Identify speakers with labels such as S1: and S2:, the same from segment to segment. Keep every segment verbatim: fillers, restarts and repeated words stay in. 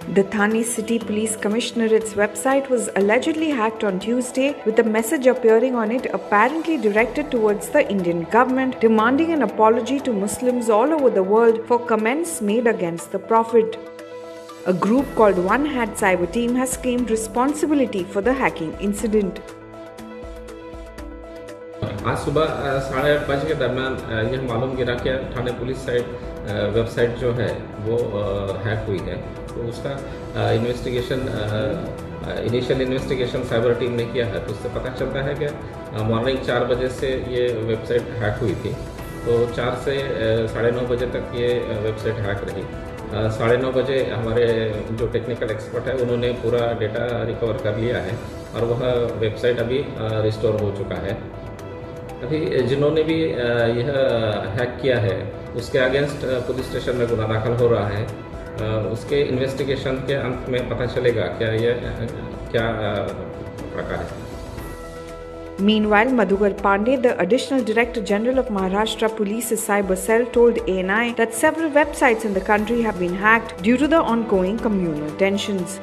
S1: The Thane City Police Commissionate's website was allegedly hacked on Tuesday, with a message appearing on it apparently directed towards the Indian government, demanding an apology to Muslims all over the world for comments made against the Prophet. A group called One Hat Cyber Team has claimed responsibility for the hacking incident.
S2: आज सुबह साढ़े आठ बजे के दरमियान यह मालूम गिरा कि थाने पुलिस साइट वेबसाइट जो है वो हैक हुई है। तो उसका investigation initial investigation cyber team ने किया है। तो उससे पता चलता है कि मॉर्निंग चार बजे से ये वेबसाइट हैक हुई थी। तो चार से साढ़े नौ बजे तक ये वेबसाइट हैक रही। साढ़े नौ बजे हमारे जो टेक्निकल एक्सपर्ट है उन्होंने पूरा डेटा रिकवर कर लिया है और वह वेबसाइट अभी रिस्टोर हो चुका है। अभी जिन्होंने भी यह हैक किया है उसके अगेंस्ट पुलिस स्टेशन में गुनाह दाखिल हो रहा है। उसके इन्वेस्टिगेशन के अंत में पता चलेगा क्या यह क्या प्रकार है।
S1: Meanwhile, Madhugar Pandey, the Additional Director General of Maharashtra Police's Cyber Cell, told A N I that several websites in the country have been hacked due to the ongoing communal tensions.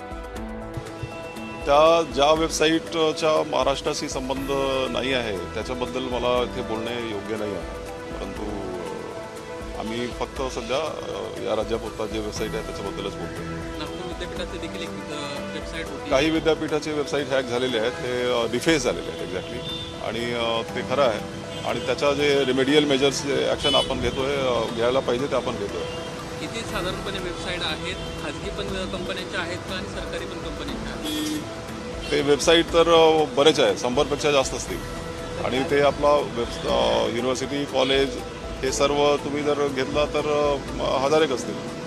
S3: त्या ज्या वेबसाईटचा महाराष्ट्राशी संबंध नाही आहे त्याच्याबद्दल मला इथे बोलणे योग्य नाही आहे, परंतु आम्ही फक्त सध्या या राज्यापुरता जे वेबसाईट आहे त्याच्याबद्दलच बोलतो।
S4: नागपूर विद्यापीठाचे देखील एक वेबसाईट होती,
S3: काही विद्यापीठाचे वेबसाईट हॅक झालेले आहेत, हे डिफेस झालेले आहेत एक्झॅक्टली, आणि ते खरं आहे आणि त्याच्या जे रिमेडियल मेजर्स जे ॲक्शन आपण घेतोय घ्यायला पाहिजे ते आपण घेतोय।
S4: किती साधारणपणे वेबसाईट आहेत, खाजगी पण कंपन्यांच्या आहेत का आणि सरकारी पण कंपन्यांच्या आहेत?
S3: ते वेबसाईट तर बरेच आहे, शंभरपेक्षा जास्त असतील, आणि ते आपला युनिव्हर्सिटी कॉलेज हे सर्व तुम्ही जर घेतला तर हजारेक असतील।